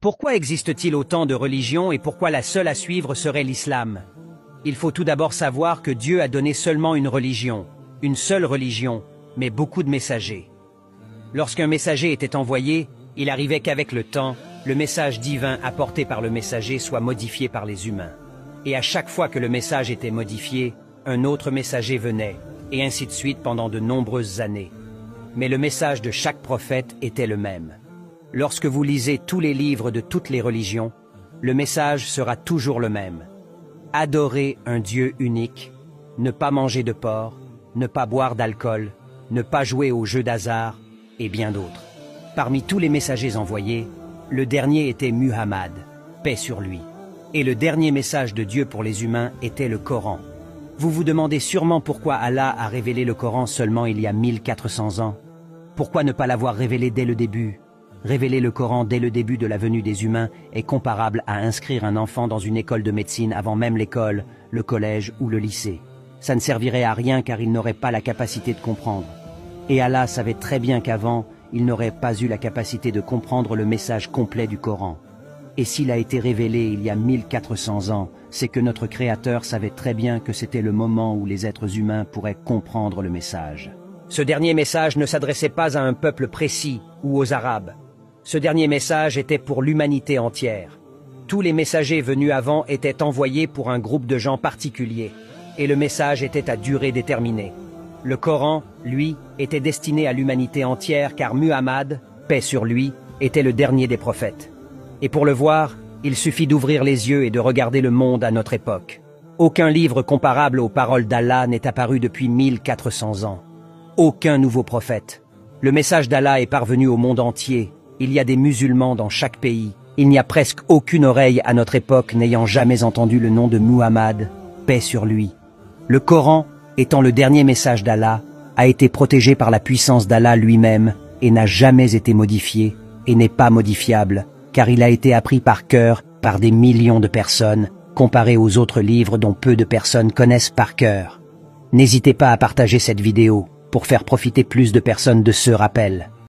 Pourquoi existe-t-il autant de religions et pourquoi la seule à suivre serait l'islam? Il faut tout d'abord savoir que Dieu a donné seulement une seule religion, mais beaucoup de messagers. Lorsqu'un messager était envoyé, il arrivait qu'avec le temps, le message divin apporté par le messager soit modifié par les humains. Et à chaque fois que le message était modifié, un autre messager venait, et ainsi de suite pendant de nombreuses années. Mais le message de chaque prophète était le même. Lorsque vous lisez tous les livres de toutes les religions, le message sera toujours le même. Adorer un Dieu unique, ne pas manger de porc, ne pas boire d'alcool, ne pas jouer aux jeux d'hasard, et bien d'autres. Parmi tous les messagers envoyés, le dernier était Muhammad, paix sur lui. Et le dernier message de Dieu pour les humains était le Coran. Vous vous demandez sûrement pourquoi Allah a révélé le Coran seulement il y a 1400 ans. Pourquoi ne pas l'avoir révélé dès le début? Révéler le Coran dès le début de la venue des humains est comparable à inscrire un enfant dans une école de médecine avant même l'école, le collège ou le lycée. Ça ne servirait à rien car il n'aurait pas la capacité de comprendre. Et Allah savait très bien qu'avant, il n'aurait pas eu la capacité de comprendre le message complet du Coran. Et s'il a été révélé il y a 1400 ans, c'est que notre Créateur savait très bien que c'était le moment où les êtres humains pourraient comprendre le message. Ce dernier message ne s'adressait pas à un peuple précis ou aux Arabes. Ce dernier message était pour l'humanité entière. Tous les messagers venus avant étaient envoyés pour un groupe de gens particuliers, et le message était à durée déterminée. Le Coran, lui, était destiné à l'humanité entière car Muhammad, paix sur lui, était le dernier des prophètes. Et pour le voir, il suffit d'ouvrir les yeux et de regarder le monde à notre époque. Aucun livre comparable aux paroles d'Allah n'est apparu depuis 1400 ans. Aucun nouveau prophète. Le message d'Allah est parvenu au monde entier. Il y a des musulmans dans chaque pays. Il n'y a presque aucune oreille à notre époque n'ayant jamais entendu le nom de Muhammad, paix sur lui. Le Coran, étant le dernier message d'Allah, a été protégé par la puissance d'Allah lui-même et n'a jamais été modifié et n'est pas modifiable, car il a été appris par cœur par des millions de personnes, comparé aux autres livres dont peu de personnes connaissent par cœur. N'hésitez pas à partager cette vidéo pour faire profiter plus de personnes de ce rappel.